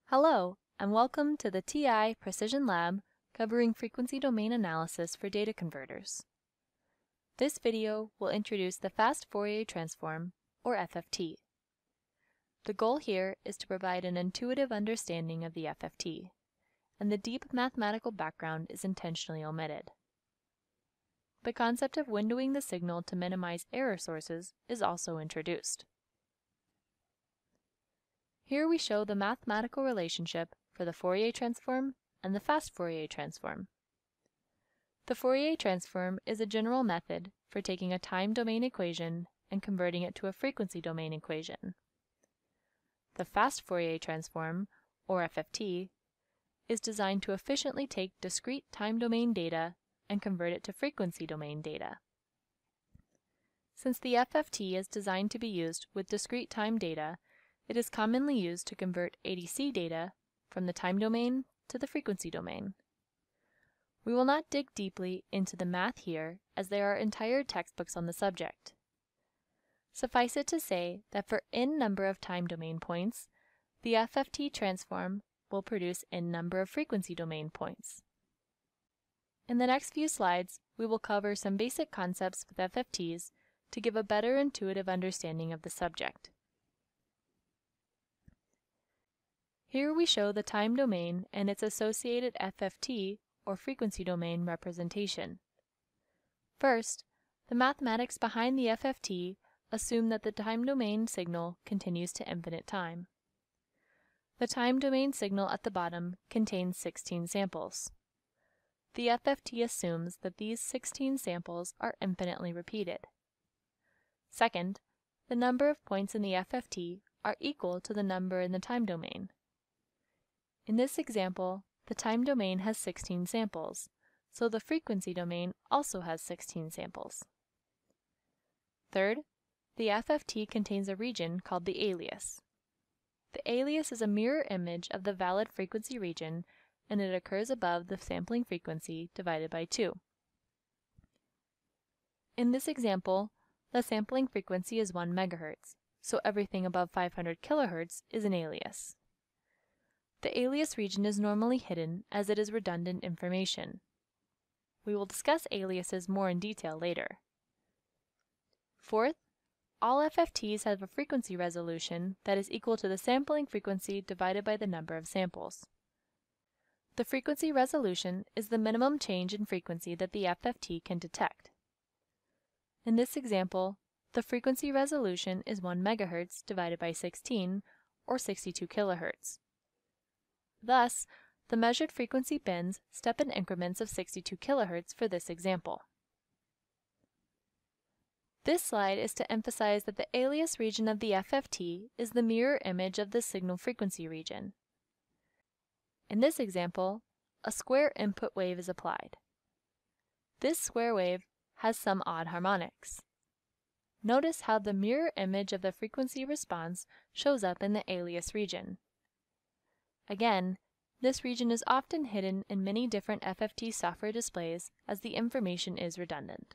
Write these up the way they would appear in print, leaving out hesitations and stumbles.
Hello, and welcome to the TI Precision Lab covering frequency domain analysis for data converters. This video will introduce the fast Fourier transform, or FFT. The goal here is to provide an intuitive understanding of the FFT, and the deep mathematical background is intentionally omitted. The concept of windowing the signal to minimize error sources is also introduced. Here we show the mathematical relationship for the Fourier transform and the fast Fourier transform. The Fourier transform is a general method for taking a time domain equation and converting it to a frequency domain equation. The fast Fourier transform, or FFT, is designed to efficiently take discrete time domain data and convert it to frequency domain data. Since the FFT is designed to be used with discrete time data, it is commonly used to convert ADC data from the time domain to the frequency domain. We will not dig deeply into the math here, as there are entire textbooks on the subject. Suffice it to say that for n number of time domain points, the FFT transform will produce n number of frequency domain points. In the next few slides, we will cover some basic concepts with FFTs to give a better intuitive understanding of the subject. Here we show the time domain and its associated FFT, or frequency domain, representation. First, the mathematics behind the FFT assume that the time domain signal continues to infinite time. The time domain signal at the bottom contains 16 samples. The FFT assumes that these 16 samples are infinitely repeated. Second, the number of points in the FFT are equal to the number in the time domain. In this example, the time domain has 16 samples, so the frequency domain also has 16 samples. Third, the FFT contains a region called the alias. The alias is a mirror image of the valid frequency region, and it occurs above the sampling frequency divided by 2. In this example, the sampling frequency is 1 MHz, so everything above 500 kHz is an alias. The alias region is normally hidden as it is redundant information. We will discuss aliases more in detail later. Fourth, all FFTs have a frequency resolution that is equal to the sampling frequency divided by the number of samples. The frequency resolution is the minimum change in frequency that the FFT can detect. In this example, the frequency resolution is 1 MHz divided by 16, or 62 kHz. Thus, the measured frequency bins step in increments of 62 kHz for this example. This slide is to emphasize that the alias region of the FFT is the mirror image of the signal frequency region. In this example, a square input wave is applied. This square wave has some odd harmonics. Notice how the mirror image of the frequency response shows up in the alias region. Again, this region is often hidden in many different FFT software displays as the information is redundant.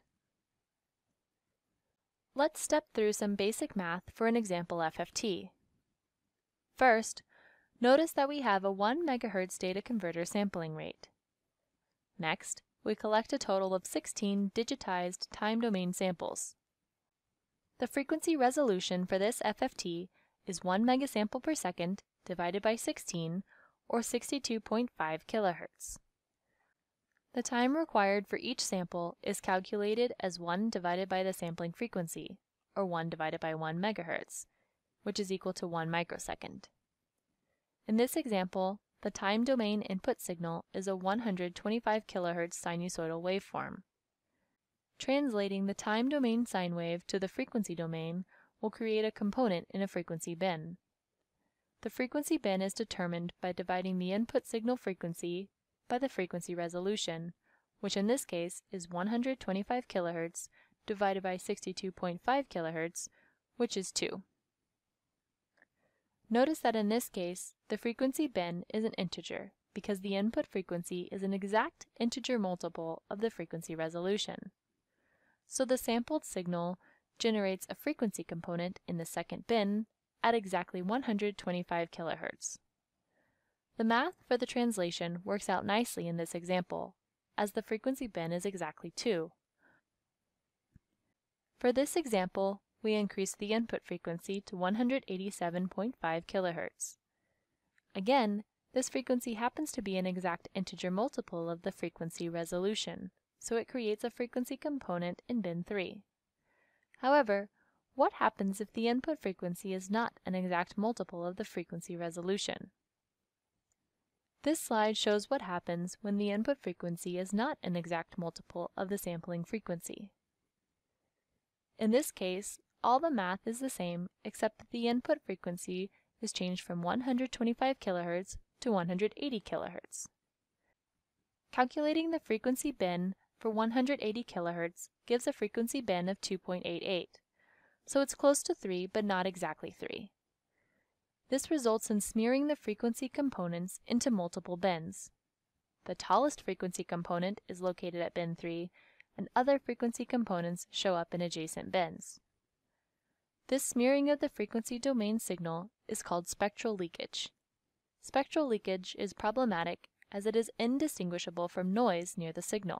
Let's step through some basic math for an example FFT. First, notice that we have a 1 MHz data converter sampling rate. Next, we collect a total of 16 digitized time domain samples. The frequency resolution for this FFT is 1 megasample per second divided by 16, or 62.5 kHz. The time required for each sample is calculated as 1 divided by the sampling frequency, or 1 divided by 1 MHz, which is equal to 1 microsecond. In this example, the time domain input signal is a 125 kHz sinusoidal waveform. Translating the time domain sine wave to the frequency domain will create a component in a frequency bin. The frequency bin is determined by dividing the input signal frequency by the frequency resolution, which in this case is 125 kHz divided by 62.5 kHz, which is 2. Notice that in this case, the frequency bin is an integer because the input frequency is an exact integer multiple of the frequency resolution. So the sampled signal generates a frequency component in the second bin at exactly 125 kHz. The math for the translation works out nicely in this example, as the frequency bin is exactly 2. For this example, we increase the input frequency to 187.5 kHz. Again, this frequency happens to be an exact integer multiple of the frequency resolution, so it creates a frequency component in bin 3. However, what happens if the input frequency is not an exact multiple of the frequency resolution? This slide shows what happens when the input frequency is not an exact multiple of the sampling frequency. In this case, all the math is the same except that the input frequency is changed from 125 kHz to 180 kHz. Calculating the frequency bin for 180 kHz gives a frequency bin of 2.88, so it's close to 3 but not exactly 3. This results in smearing the frequency components into multiple bins. The tallest frequency component is located at bin 3, and other frequency components show up in adjacent bins. This smearing of the frequency domain signal is called spectral leakage. Spectral leakage is problematic as it is indistinguishable from noise near the signal.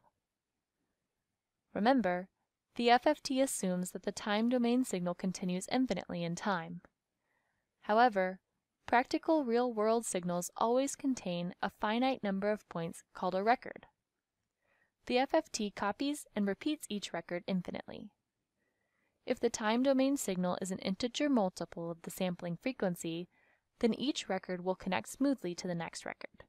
Remember, the FFT assumes that the time domain signal continues infinitely in time. However, practical real-world signals always contain a finite number of points called a record. The FFT copies and repeats each record infinitely. If the time domain signal is an integer multiple of the sampling frequency, then each record will connect smoothly to the next record.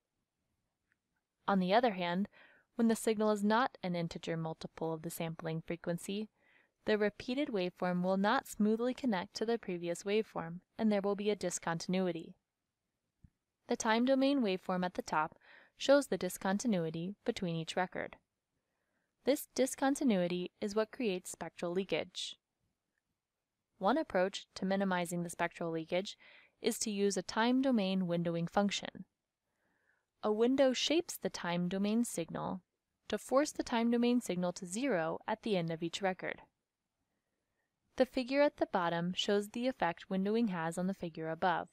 On the other hand, when the signal is not an integer multiple of the sampling frequency, the repeated waveform will not smoothly connect to the previous waveform, and there will be a discontinuity. The time domain waveform at the top shows the discontinuity between each record. This discontinuity is what creates spectral leakage. One approach to minimizing the spectral leakage is to use a time domain windowing function. A window shapes the time domain signal to force the time domain signal to 0 at the end of each record. The figure at the bottom shows the effect windowing has on the figure above.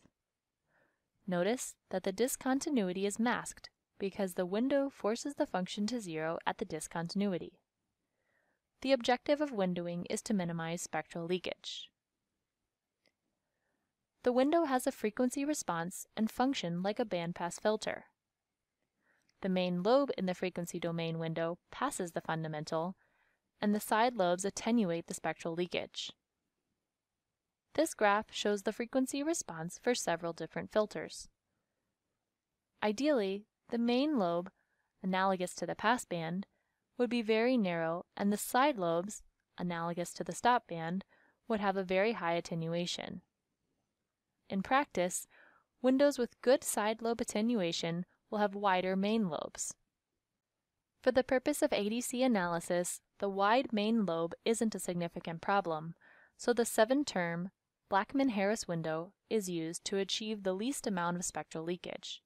Notice that the discontinuity is masked because the window forces the function to 0 at the discontinuity. The objective of windowing is to minimize spectral leakage. The window has a frequency response and function like a bandpass filter. The main lobe in the frequency domain window passes the fundamental, and the side lobes attenuate the spectral leakage. This graph shows the frequency response for several different filters. Ideally, the main lobe, analogous to the passband, would be very narrow, and the side lobes, analogous to the stopband, would have a very high attenuation. In practice, windows with good side lobe attenuation will have wider main lobes. For the purpose of ADC analysis, the wide main lobe isn't a significant problem, so the 7-term Blackman-Harris window is used to achieve the least amount of spectral leakage.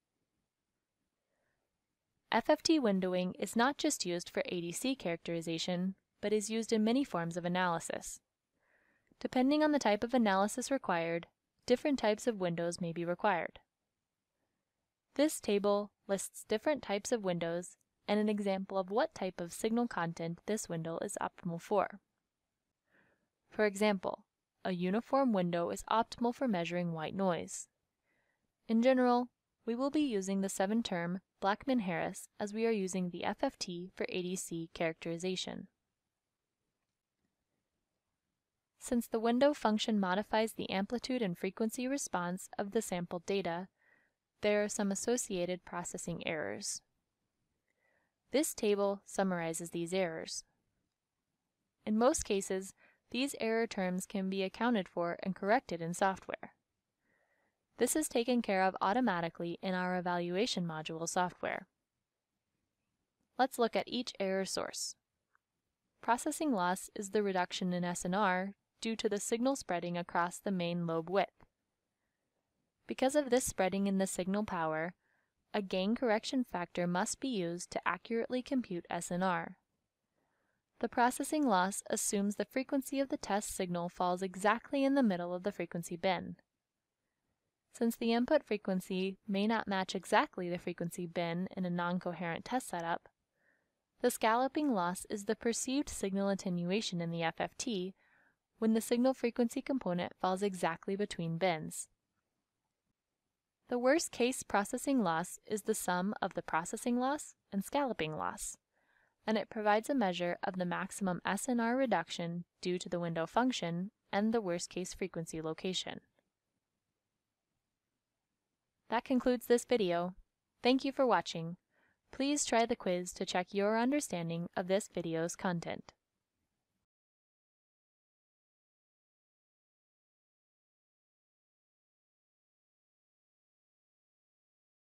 FFT windowing is not just used for ADC characterization, but is used in many forms of analysis. Depending on the type of analysis required, different types of windows may be required. This table lists different types of windows and an example of what type of signal content this window is optimal for. For example, a uniform window is optimal for measuring white noise. In general, we will be using the 7-term Blackman-Harris as we are using the FFT for ADC characterization. Since the window function modifies the amplitude and frequency response of the sampled data, there are some associated processing errors. This table summarizes these errors. In most cases, these error terms can be accounted for and corrected in software. This is taken care of automatically in our evaluation module software. Let's look at each error source. Processing loss is the reduction in SNR due to the signal spreading across the main lobe width. Because of this spreading in the signal power, a gain correction factor must be used to accurately compute SNR. The processing loss assumes the frequency of the test signal falls exactly in the middle of the frequency bin. Since the input frequency may not match exactly the frequency bin in a non-coherent test setup, the scalloping loss is the perceived signal attenuation in the FFT when the signal frequency component falls exactly between bins. The worst case processing loss is the sum of the processing loss and scalloping loss, and it provides a measure of the maximum SNR reduction due to the window function and the worst case frequency location. That concludes this video. Thank you for watching. Please try the quiz to check your understanding of this video's content.